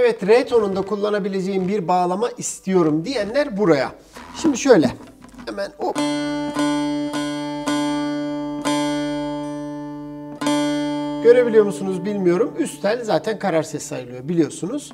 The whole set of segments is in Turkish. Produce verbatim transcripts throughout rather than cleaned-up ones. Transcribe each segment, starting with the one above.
evet re tonunda kullanabileceğim bir bağlama istiyorum diyenler buraya. Şimdi şöyle hemen hop. Görebiliyor musunuz bilmiyorum. Üst tel zaten karar ses sayılıyor biliyorsunuz.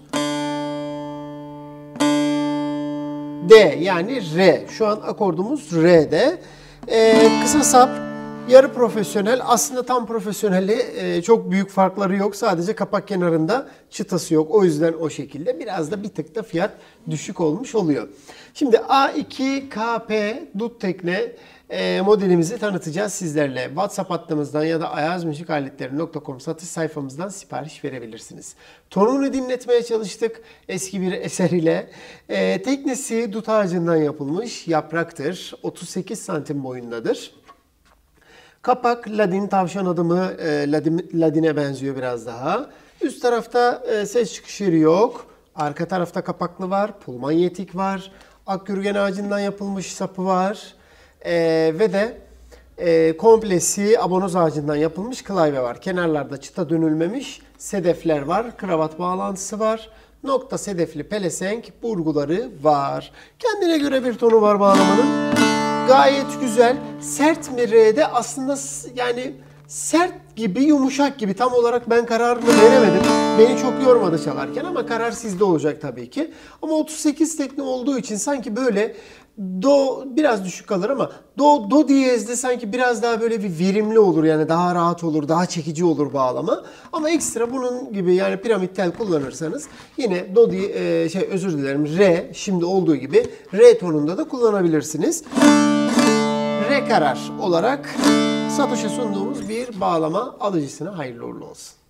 D yani re. Şu an akordumuz re'de. Ee, kısa sap, yarı profesyonel. Aslında tam profesyoneli e, çok büyük farkları yok. Sadece kapak kenarında çıtası yok. O yüzden o şekilde. Biraz da bir tık da fiyat düşük olmuş oluyor. Şimdi A iki K P dut tekne e, modelimizi tanıtacağız sizlerle. WhatsApp hattımızdan ya da ayaz müzik aletleri nokta com satış sayfamızdan sipariş verebilirsiniz. Tonunu dinletmeye çalıştık eski bir eser ile. E, teknesi dut ağacından yapılmış yapraktır. otuz sekiz santim boyundadır. Kapak ladin, tavşan adımı e, ladin, ladine benziyor biraz daha. Üst tarafta e, ses çıkış yeri yok. Arka tarafta kapaklı var, pulmanyetik var. Akgürgen ağacından yapılmış sapı var. E, ve de e, komplesi abonoz ağacından yapılmış klavye var. Kenarlarda çıta dönülmemiş sedefler var. Kravat bağlantısı var. Nokta sedefli pelesenk burguları var. Kendine göre bir tonu var bağlamanın. Gayet güzel. Sert mi re'de? Aslında yani sert gibi, yumuşak gibi. Tam olarak ben kararını veremedim. Beni çok yormadı çalarken ama karar sizde olacak tabii ki. Ama otuz sekiz tekne olduğu için sanki böyle do biraz düşük kalır ama do do diyezde sanki biraz daha böyle bir verimli olur, yani daha rahat olur, daha çekici olur bağlama. Ama ekstra bunun gibi yani piramit tel kullanırsanız yine do diye şey özür dilerim re şimdi olduğu gibi re tonunda da kullanabilirsiniz. Re karar olarak satışa sunduğumuz bir bağlama, alıcısına hayırlı uğurlu olsun.